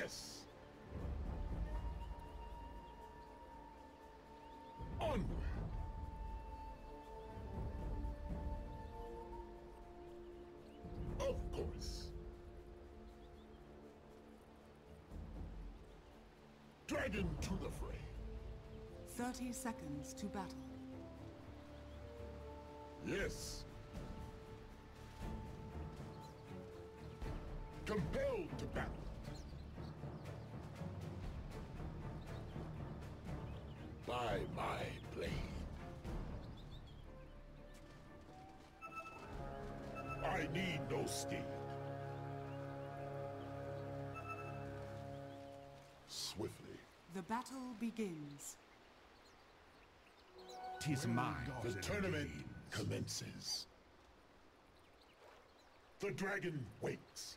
Yes! Onward! Of course. Dragon to the fray. 30 seconds to battle. Yes. Compelled to battle. By my blade. I need no steed. Swiftly. The battle begins. 'Tis mine. The tournament commences. The dragon waits.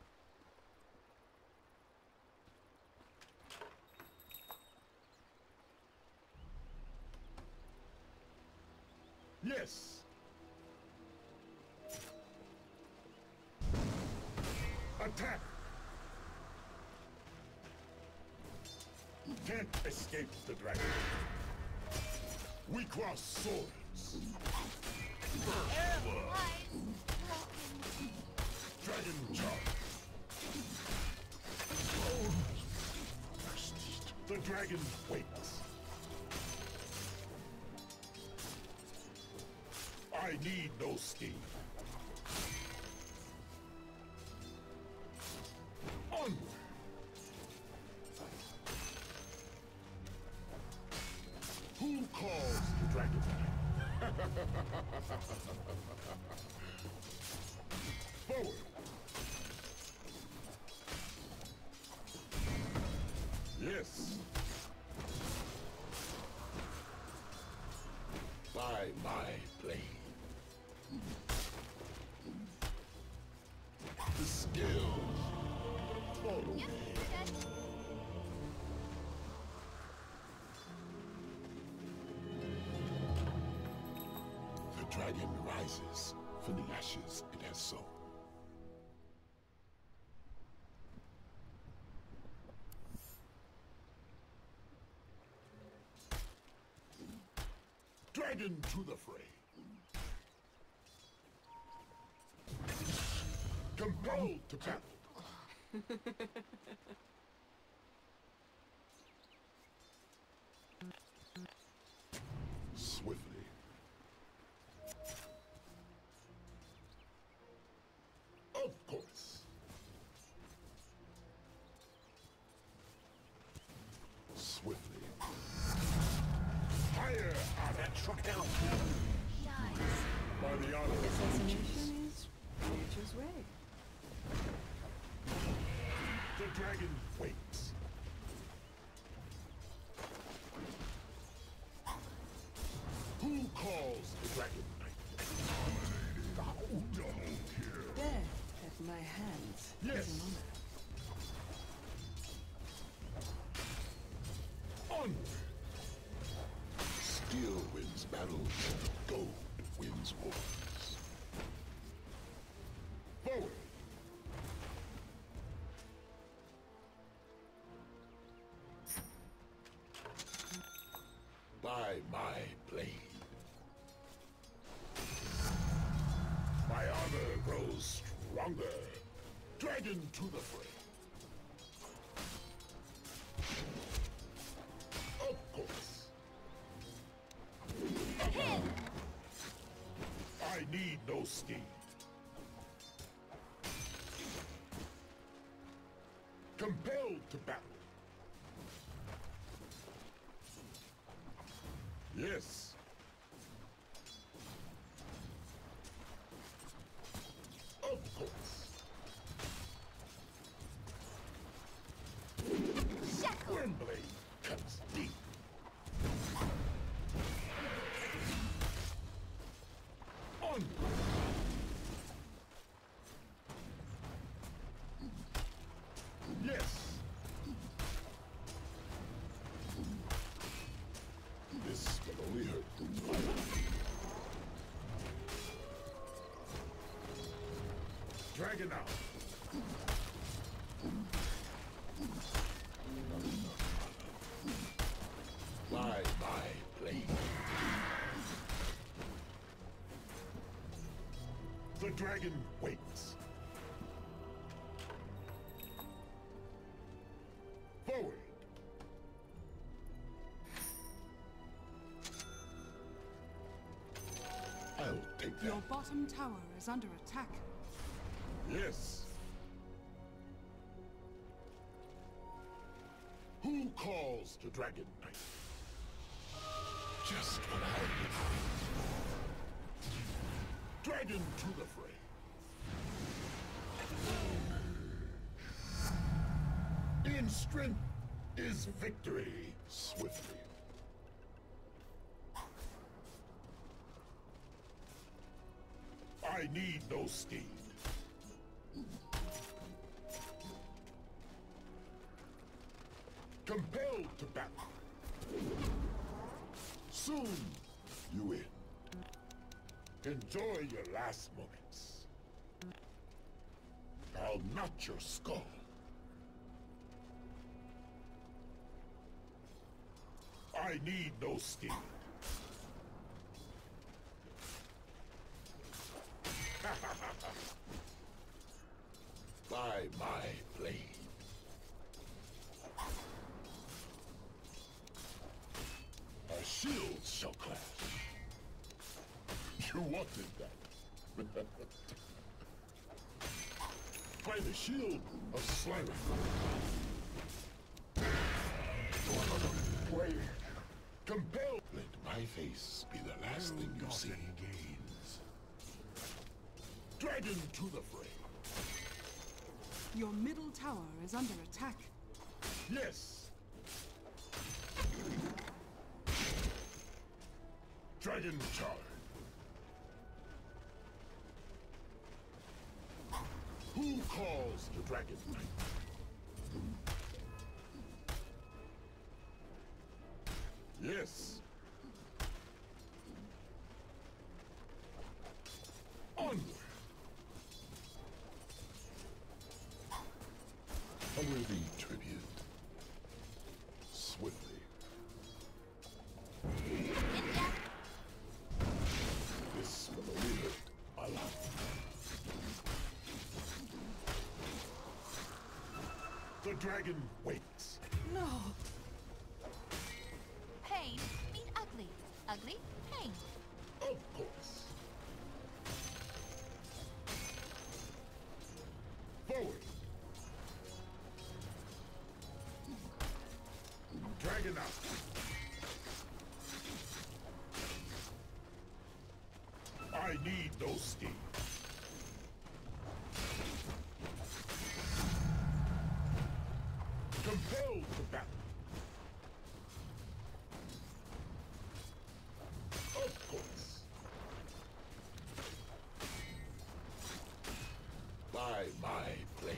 Yes. Attack. Can't escape the dragon. We cross swords. Dragon charge. The dragon waits. I need no steam. Onward. Who calls the dragon? Forward. Yes. By my blade. The skills follow me. The dragon rises from the ashes it has sown. Dragon to the fray. Compelled to battle. Swiftly. Of course. Swiftly. Higher out that truck down. By the honor of Assassination is nature's way. the dragon waits. Who calls the dragon knight? Double kill. Death at my hands Yes. is an honor. Onward. Steel wins battles, gold wins wars. Forward. By my blade. My honor grows stronger. Dragon to the fray. Of course. I need no steed. Compelled to battle. Yes. Of course. Wyrmblade cuts deep. On. Yes. This will only hurt. Dragon out. dragon waits. Forward. I'll take that. Your bottom tower is under attack. Yes. Who calls the Dragon Knight? Just what I need. Dragon to the fray. In strength is victory swiftly. I need no steed. Compelled to battle. Soon you win. Enjoy your last moments. I'll knot your skull. I need no steed. By my blade. Our shields shall clash. You wanted that. By the shield of Slimer. Wait. Compelled. Let my face be the last thing you see. Dragon to the fray. Your middle tower is under attack. Yes. Dragon charge. Who calls the Dragon Knight? Yes. Onward. A worthy tribute. Swiftly. This will leave it alive. The dragon waits. No! Pain mean ugly. Ugly, pain. Of course. Forward. Dragon out. I need no steed. Compelled to battle. Of course. By my blade.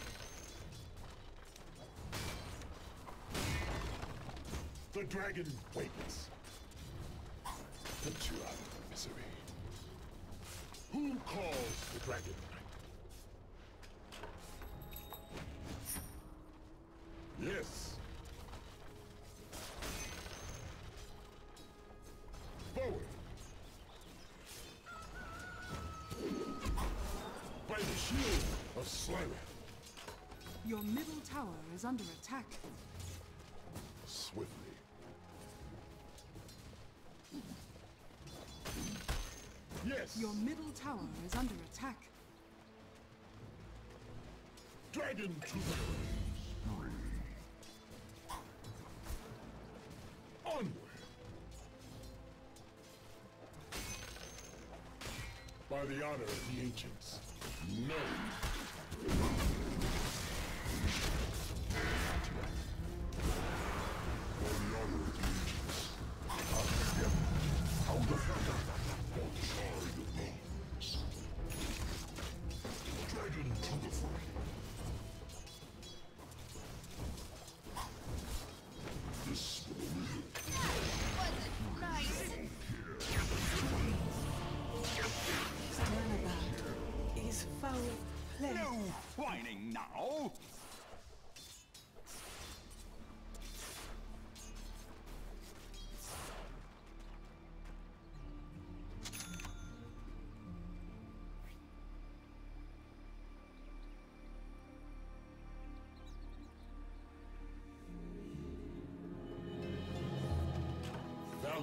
The dragon waits. Put you out of misery. Who calls the Dragon Knight? Yes. Forward. By the shield of Slimer. Your middle tower is under attack. Swiftly. Yes. Your middle tower is under attack. Dragon to the onward. By the honor of the ancients. No. By the honor of the ancients. Out of heaven. What are your names? Dragon to the fray. This will live. Nice. Turnabout is foul play. No! Why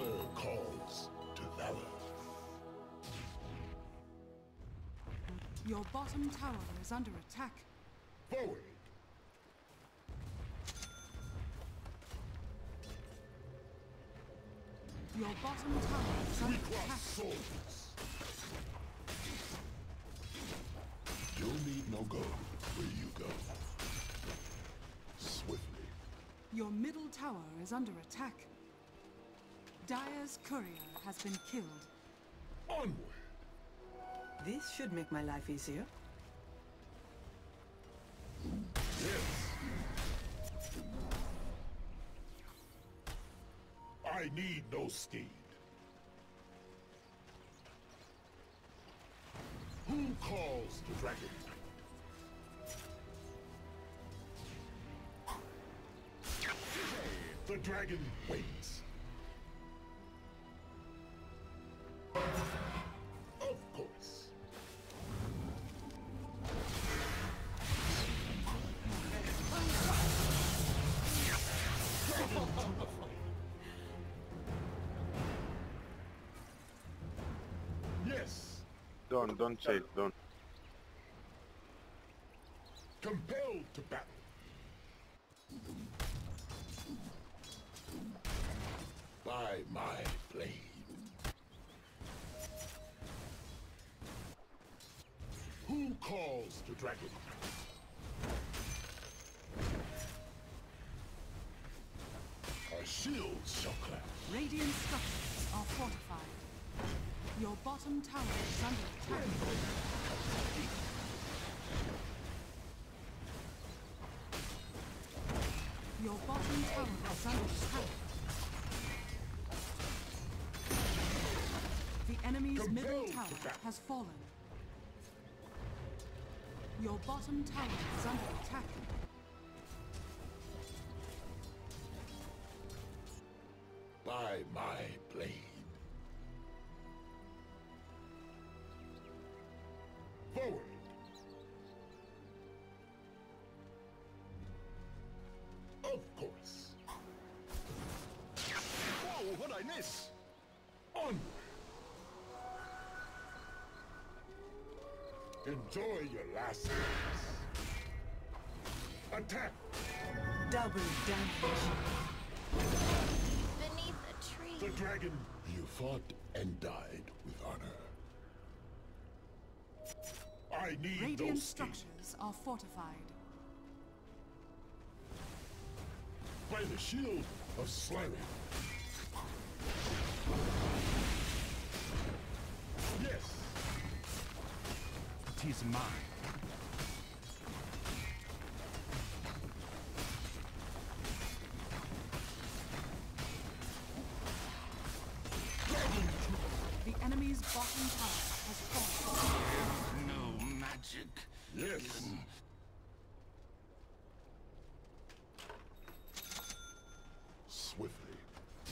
Honor calls to valor. Your bottom tower is under attack. Forward! Your bottom tower is We under cross attack. swords! You'll need no gold where you go. Swiftly. Your middle tower is under attack. Dire's courier has been killed. Onward! This should make my life easier. Yes! I need no steed. Who calls the dragon? The dragon waits. Of course. Yes. Don't chase, don't. Compelled to battle. By my blade. Who calls the dragon? Our shields shall clash. Radiant structures are fortified. Your bottom tower is under attack. Your bottom tower is under attack. The enemy's middle Compelled to tower battle. has fallen. Your bottom tower is under attack. By my blade. Forward! Of course. Whoa, what'd I miss? Onward! Enjoy your last days. Attack! Double damage. Beneath a tree. The dragon! You fought and died with honor. I need Radiant those steeds. structures are fortified. By the shield of Slayer. Yes! Tis mine. The enemy's bottom tower has fallen. No magic. Yes! Swiftly.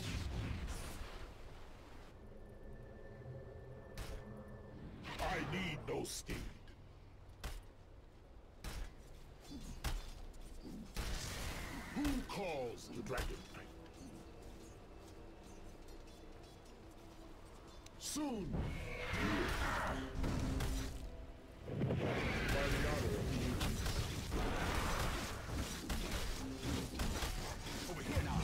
I need no steed. Who calls the dragon knight? Soon. By the honor of the Aegis. Over here now.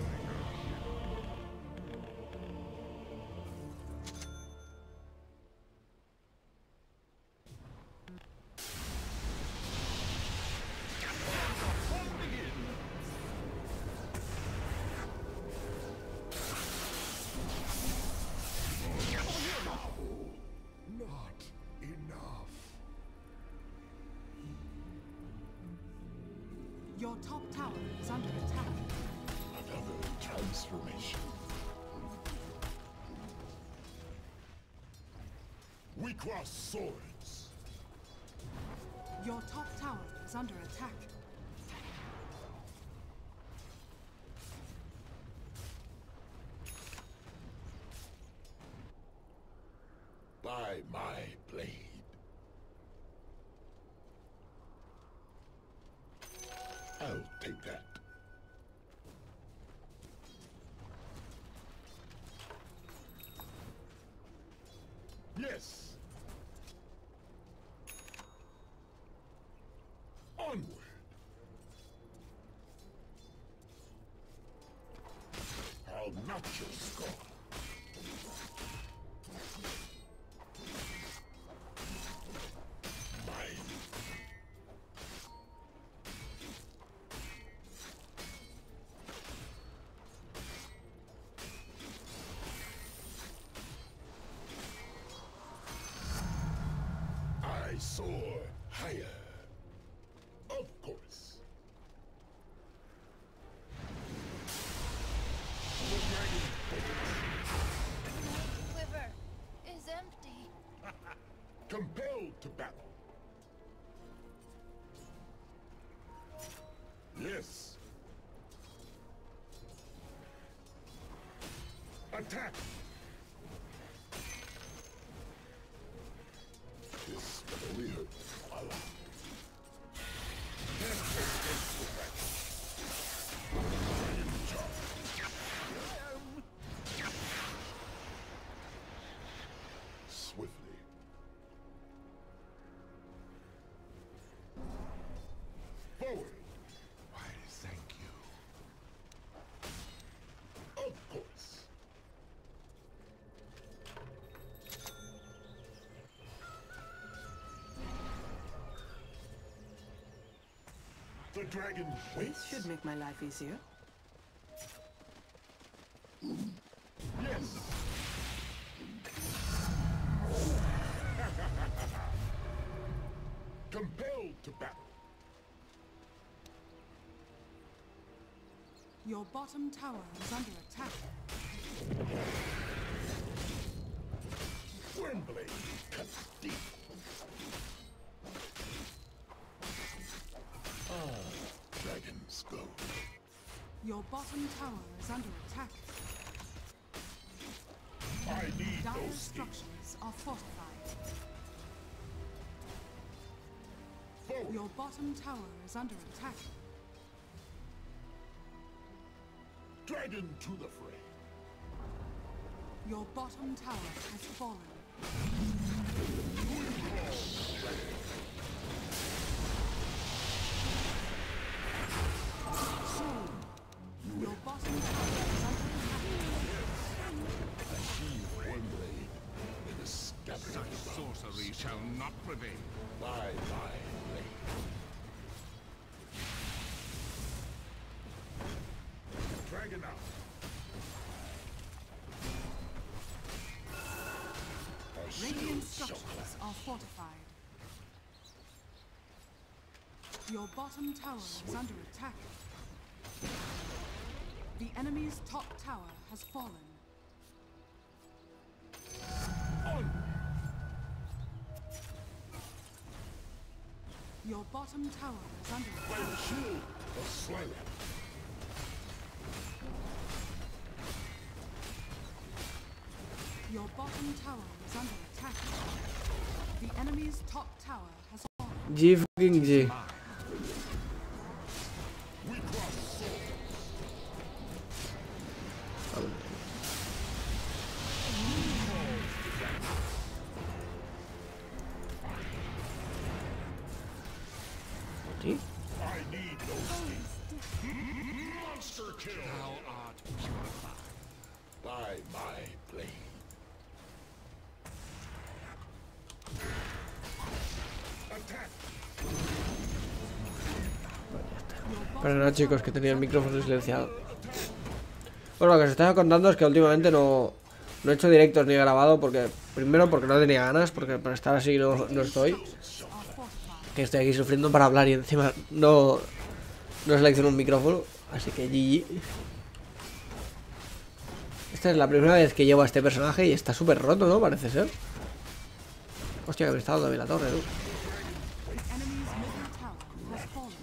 Not enough. Your top tower is under attack. Another transformation. We cross swords. Your top tower is under attack. By my blade. I'll take that. Not your skull. Mine. I soar higher. Of course. The dragon Quiver is empty. compelled to battle. Yes. Attack. This will only hurt a lot. Can't escape the fact. Dragon charge. Swiftly. Forward. Why, thank you. Of course. The dragon waits. This should make my life easier. Yes. Compelled to battle. Your bottom tower is under attack. Wormblade cuts deep. Dragons go. Your bottom tower is under attack. I need Dire those skills. structures are fortified. Forward. Your bottom tower is under attack. Dragon to the fray. Your bottom tower has fallen. Your bottom tower is under attack. Achieve Wormblade in a scabbard. Sorcery shall not prevail. By my blade. Dragon out. Our Radiant shields shall structures are fortified. Your bottom tower is under attack. The enemy's top tower has fallen. Your bottom tower is under by attack. the shield of Sliler. Your bottom tower is under attack. The enemy's top tower has fallen. G fucking G. We cross swords. ¿Sí? I need those skills. Monster kill. Thou art purified. By my blade. Attack. Perdonad chicos, que tenía el micrófono silenciado. Bueno, lo que os estaba contando es que últimamente no he hecho directos ni he grabado porque... Primero porque no tenía ganas, porque para estar así no estoy. Que estoy aquí sufriendo para hablar y encima no selecciono un micrófono. Así que GG. Esta es la primera vez que llevo a este personaje y está súper roto, ¿no? Parece ser. Hostia, que me está dando bien la torre, ¿no? The enemy's middle tower has fallen.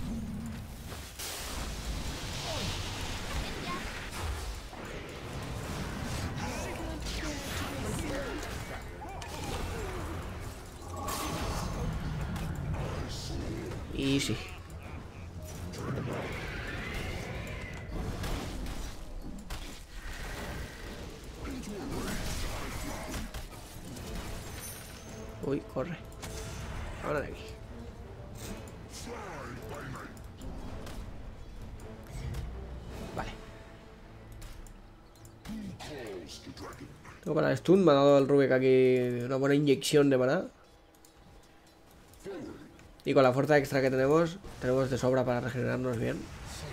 Easy. Uy, corre. Ahora de aquí. Vale. Tengo para el stun, me ha dado el Rubik aquí una buena inyección de maná. Y con la fuerza extra que tenemos de sobra para regenerarnos bien.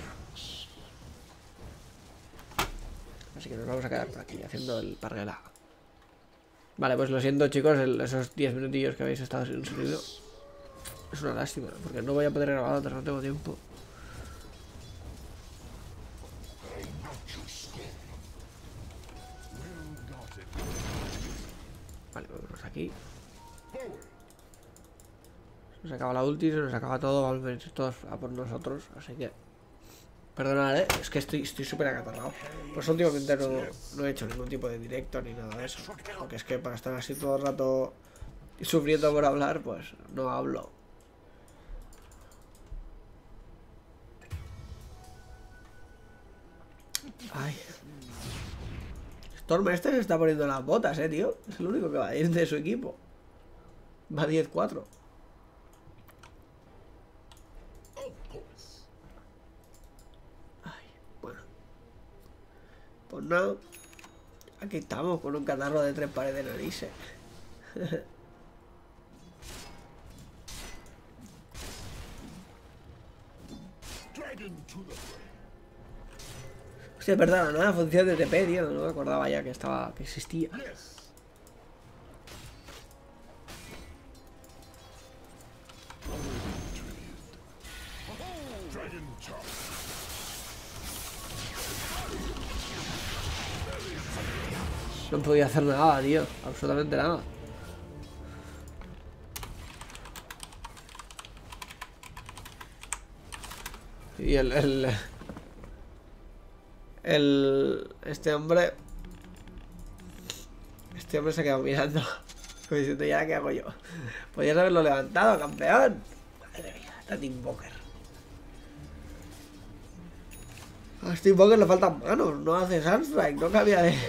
Así que nos vamos a quedar por aquí haciendo el parguela. Vale, pues lo siento chicos, esos 10 minutillos que habéis estado sin sonido. Es una lástima, porque no voy a poder grabar otras, no tengo tiempo. Vale, vámonos aquí. Se nos acaba la ulti, se nos acaba todo, vamos a venir todos a por nosotros, así que... Perdonad, es que estoy súper acatarrado. Pues últimamente no he hecho ningún tipo de directo ni nada de eso. Porque es que para estar así todo el rato sufriendo por hablar, pues no hablo. Ay. Storm este se está poniendo las botas, tío. Es el único que va a ir de su equipo. Va 10-4. Pues no, aquí estamos con un catarro de 3 pares de narices. Hostia, es verdad, la nueva función de TP, tío. No me acordaba ya que existía. No podía hacer nada, tío. Absolutamente nada. Y este hombre se ha quedado mirando. Como diciendo, ¿ya qué hago yo? Podías haberlo levantado, campeón. Madre mía, está Team Invoker. A Team Invoker le faltan manos. No hace Sunstrike, no cambia de...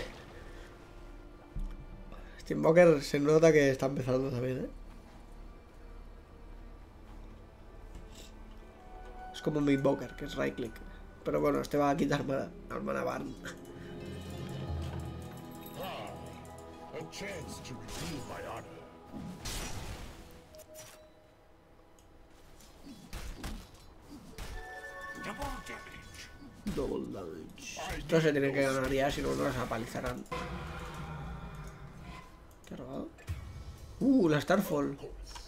Team Invoker se nota que está empezando también, Es como mi Invoker, que es right click. Pero bueno, este va a quitar mana Barn. A chance to redeem my honor. Double damage. Esto se tiene que ganar ya, si no nos apalizarán. ¿Qué ha robado? La Starfall.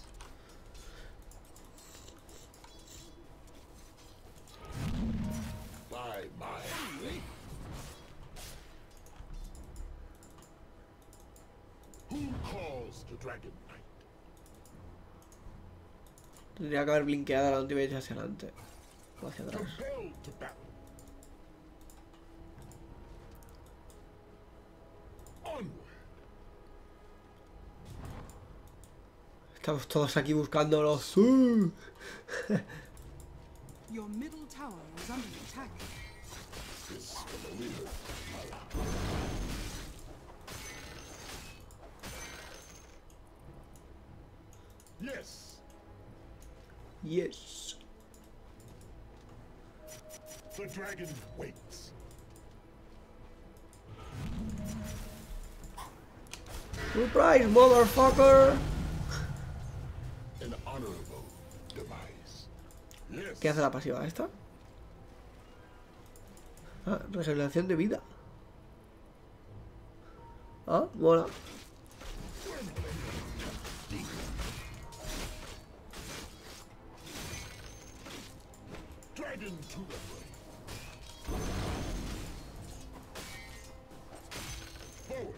Tendría que haber blinkeado la ultimate hacia adelante. O hacia atrás. Estamos todos aquí buscándolos. Your middle tower is under attack. Yes. Yes. The dragon waits. Surprise, motherfucker. An honorable demise. Yes. ¿Qué hace la pasiva esta? Ah, regeneración de vida. Ah, mola. Dragon to the blade. Forward.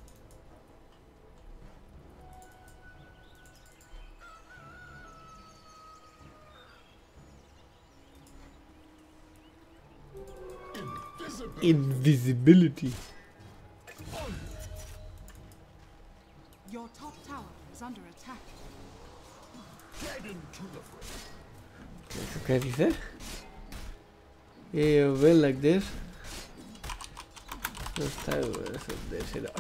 Invisibility. Your top tower is under attack. Dragon to the blade. ¿Qué dice? Yeah, well, like this. No está de cero.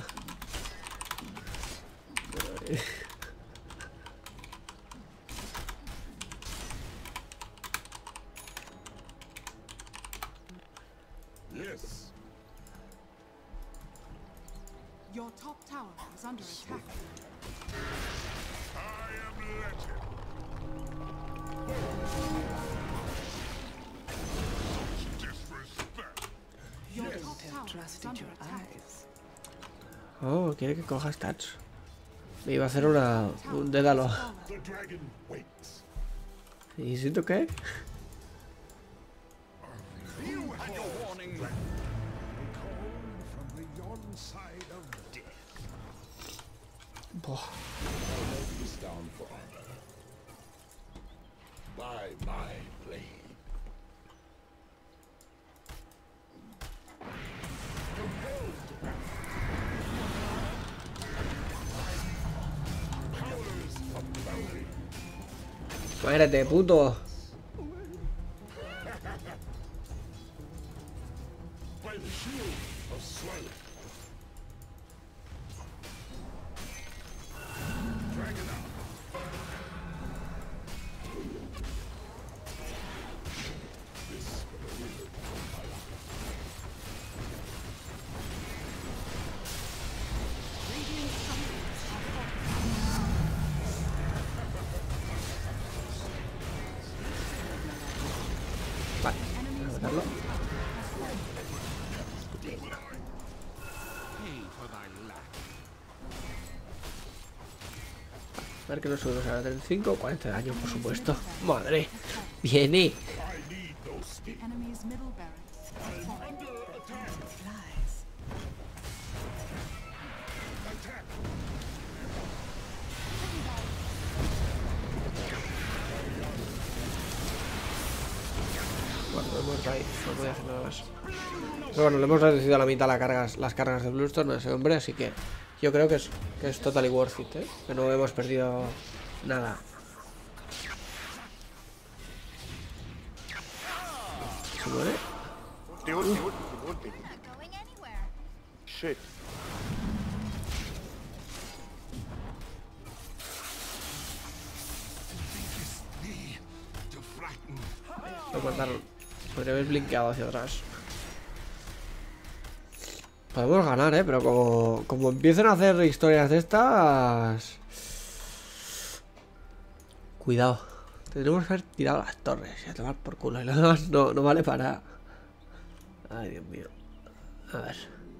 Yes. Your top tower is under attack. I am legend. Disrespect. Your Couldn't top have tower is trusted under your attack. eyes. Oh, quiere que coja stats. Me iba a hacer un dédalo. The dragon waits. ¿Y siento qué? You had your warning. Call from the yon side of death. Buah. Is down for honor. By my blade. Compelled to powers of bounty. Muérete, puto. By the shield of Swile. Dragon out. This will be my life. Radiant structures are Vale, voy a matarlo. Pay for thy lack. A ver que no subimos a la 35, 40 de daño, por supuesto. Madre, viene. I need no speed. the enemy's middle barracks has fallen. Under attack. Flies. Attack. Bueno, lo hemos ahí, no podía hacer nada más. Pero bueno, le hemos reducido a la mitad las cargas de Bluestone a ese hombre, así que yo creo que es totally worth it, ¿eh? Que no hemos perdido nada. ¿Se muere? Ulti, ulti, ulti, ulti. We're not going anywhere. Shit. Thee to frighten. Lo mataron. Podría haber blinkeado hacia atrás. Podemos ganar, pero como empiecen a hacer historias de estas... Cuidado. Tendremos que haber tirado las torres y a tomar por culo. Y lo demás no vale para... Ay, Dios mío. A ver.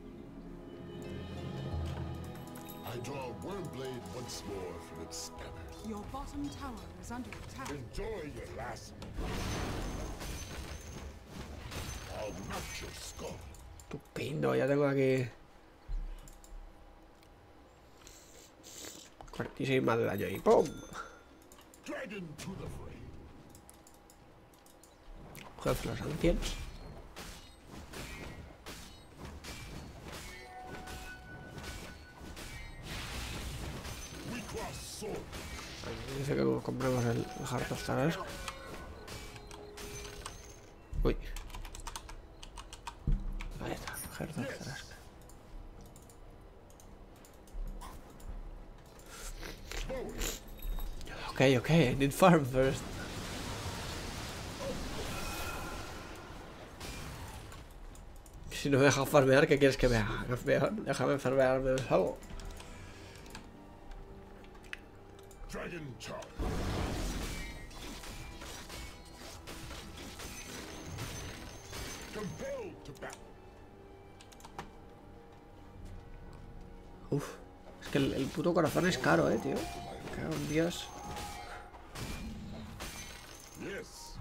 I draw Wormblade once more from its scabbard. Your bottom tower is under attack. Enjoy your last. I'll notch your skull. Estupendo, ya tengo aquí 46 más de daño y ¡pum! Dragon to the fray. Jefe los ancianos. We cross sword. Aquí dice que compremos el Heart of Tarrasque. Uy. Ahí está, Heart of Tarrasque. Ok, I need farm first. Si no me deja farmear, ¿qué quieres que me haga? Déjame farmearme algo. Dragon charge. Compelled to battle. Uf, es que el puto corazón es caro, tío. Me cago en Dios. Yes.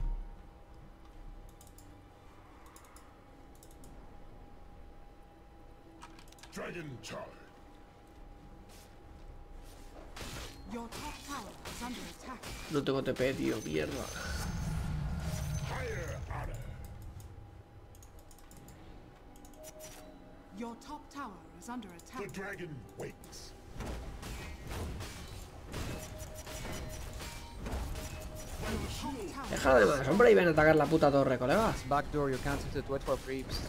Dragon charge. Your top tower is under attack. No tengo TP, tío, mierda. Higher honor. Your top tower is under The attack. dragon waits. Top tower Déjalo de más, hombre, y ven a atacar la puta torre, colega. Backdoor, you can't hit it, wait for creeps.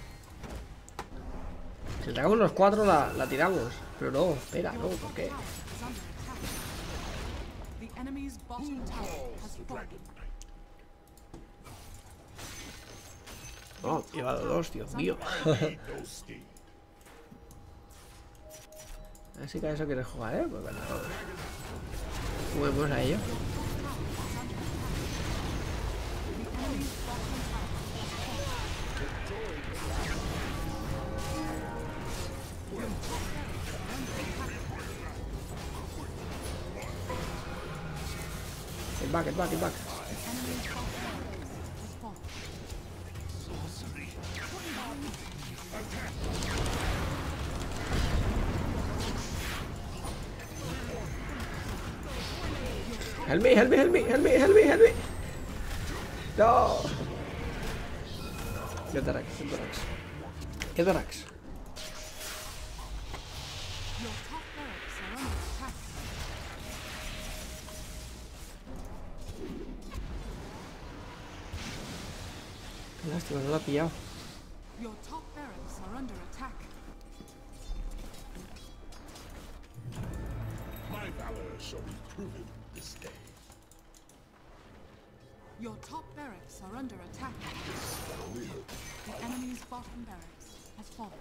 Si atacamos los cuatro, la tiramos. Pero no, espera, no, ¿por qué? tower is under attack. The enemy's bottom tower has fallen. No, he llevado dos, Dios mío. Need no steed. Así que a eso quieres jugar, ¿eh? Pues venga, vamos. Juguemos a ello. Get back, get back, get back. Help me, help me, help me, help me, help me, help me. No. Get the Rex, get the Rex. Get the Rex. Your top barracks are under attack. Qué lástima, no lo ha pillado. Your top barracks are under attack. My valor shall be proven this day. Your top barracks are under attack. Only hope. The enemy's bottom barracks has fallen.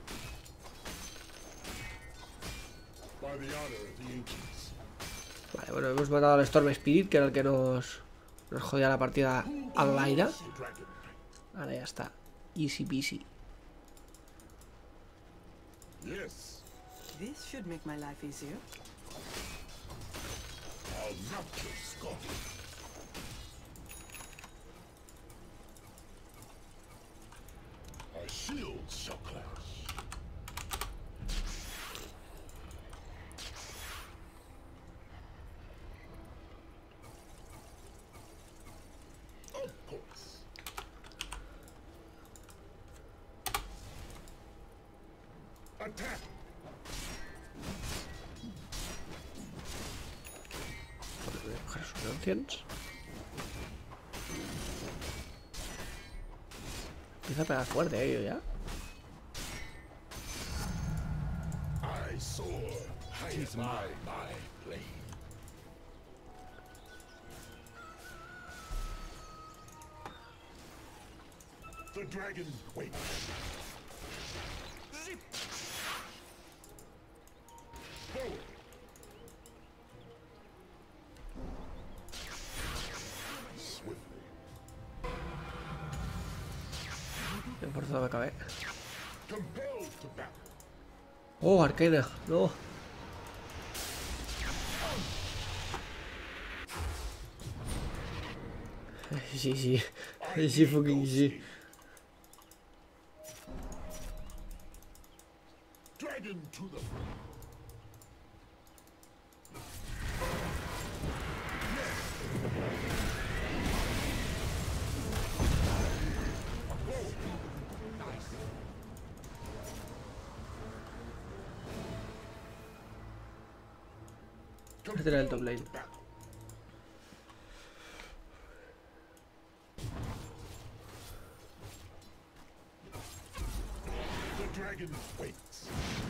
By the honor of the ancients. Vale, bueno, hemos matado al Storm Spirit, que era el que nos jodía la partida al aire. Dragon. Ahora ya está. Easy peasy. Yes. This should make my life easier. I'll not your skull. Our shields shall clash. Of course. Attack! Voy a coger sus ancianos. Empieza a pegar fuerte ello ya. I soar high as my blade. The dragon waits. Zip. Forward. Swiftly. Me he forzado a caber. Compelled to battle. Oh, Arcana, no. Sí, sí. Sí, fucking sí. Dragon to the front. Este era el top lane. The dragon waits.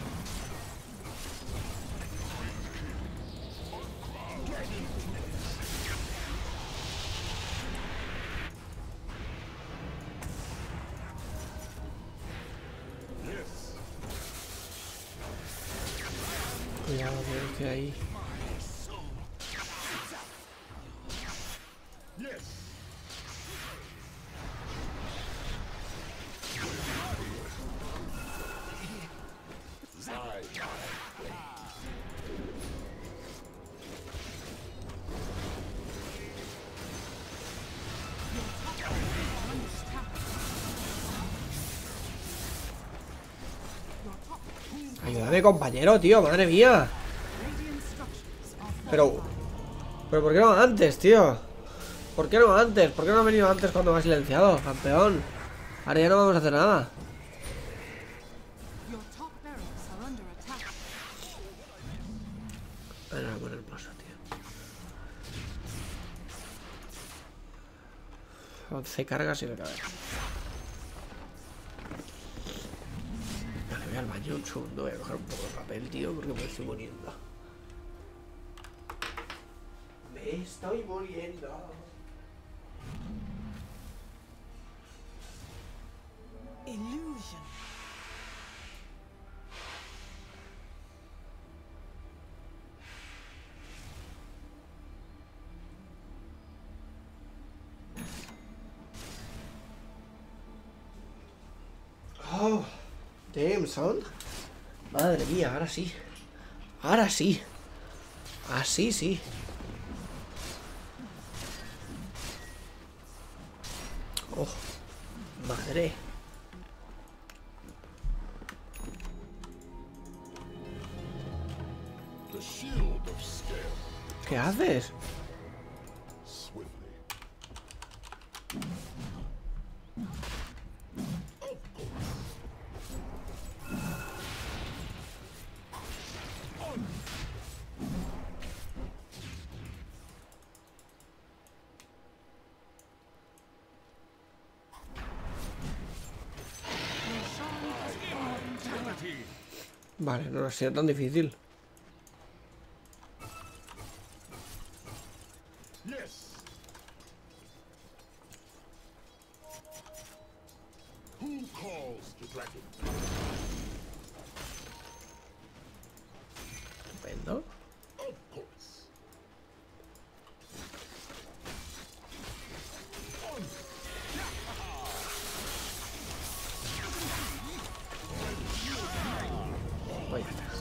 Dragon yes. Cuidado, que ahí. Yes. Ayúdame, compañero, tío, madre mía. Pero ¿por qué no antes, tío? ¿Por qué no antes? ¿Por qué no ha venido antes cuando me ha silenciado, campeón? Ahora ya no vamos a hacer nada. Bueno, voy a poner hermoso, tío. 11 cargas y me cabe. Vale, voy al baño un segundo. Voy a coger un poco de papel, tío, porque me estoy muriendo. Me estoy muriendo. Illusion. Jameson. Madre mía, ahora sí. Ahora sí. Así sí. Oh, madre. The shield of scale. ¿Qué haces? Swiftly. Vale, no ha sido tan difícil. Yes. Who calls the dragon? Estupendo. Of course. Voy atrás.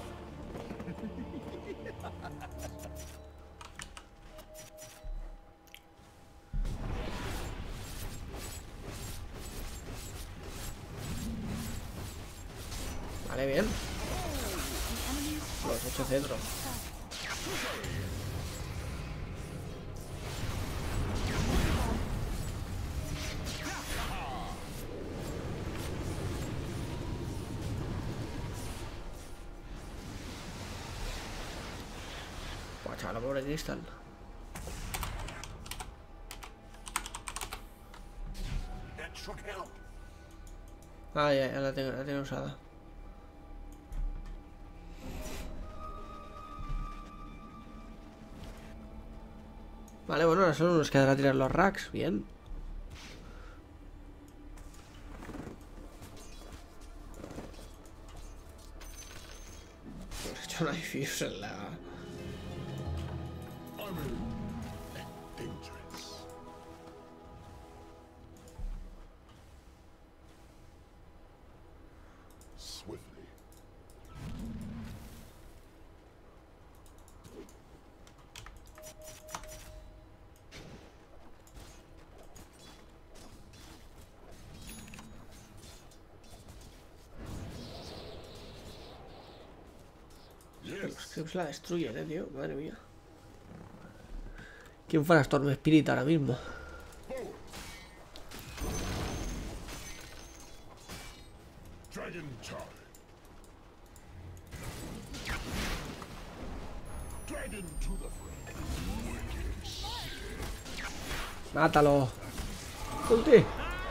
Vale, bien. Los 8 centros. Buah, chaval, pobre Crystal. That should help. Ah, ya la tengo usada. Vale, bueno, ahora solo nos quedará tirar los racks. Bien. Hemos hecho una diffuse en la... Armor and dangerous. Swiftly. Los Crips la destruyen, tío. Madre mía. ¿Quién fuera Storm Spirit ahora mismo? Dragon charge. Dragon to the front. ¡Mátalo! ¡Ulti!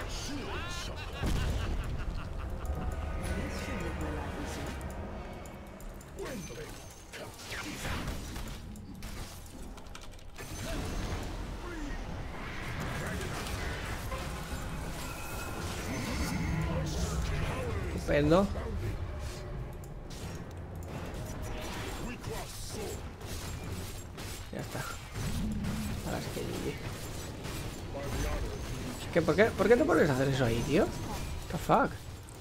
Estupendo. Ya está. Ahora sí que GG. ¿Qué, por qué te pones a hacer eso ahí, tío? What the fuck?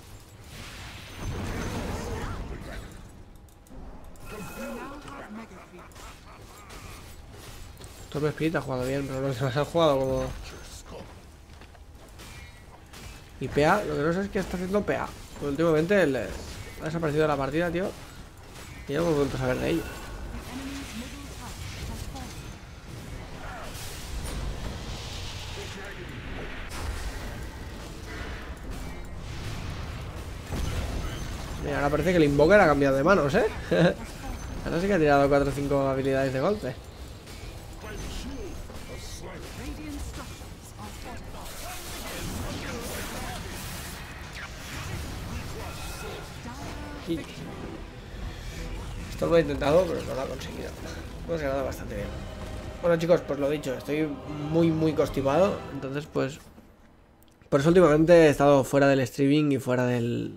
Storm Spirit ha jugado bien, pero los demás han jugado como... Y PA, lo que no sé es que está haciendo PA. Últimamente ha desaparecido de la partida, tío. Y no hemos vuelto a saber de ello. Mira, ahora parece que el Invoker ha cambiado de manos, ¿eh? Ahora sí que ha tirado 4 o 5 habilidades de golpe. Radiant structures are fortified. Y... Esto lo he intentado, pero no lo ha conseguido. Hemos ganado bastante bien. Bueno, chicos, pues lo dicho, estoy muy constipado. Entonces, pues... Por eso últimamente he estado fuera del streaming y fuera de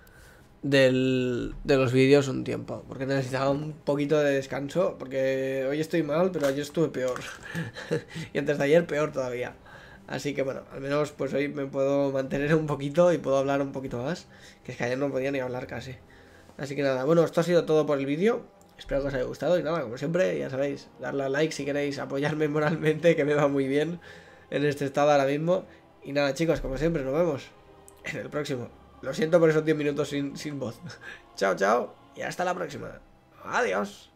los vídeos un tiempo. Porque necesitaba un poquito de descanso. Porque hoy estoy mal, pero ayer estuve peor. Y antes de ayer peor todavía. Así que bueno, al menos pues hoy me puedo mantener un poquito y puedo hablar un poquito más. Que es que ayer no podía ni hablar casi. Así que nada, bueno, esto ha sido todo por el vídeo. Espero que os haya gustado y nada, como siempre, ya sabéis, darle a like si queréis apoyarme moralmente, que me va muy bien en este estado ahora mismo. Y nada, chicos, como siempre, nos vemos en el próximo. Lo siento por esos 10 minutos sin voz. Chao, chao, y hasta la próxima. Adiós.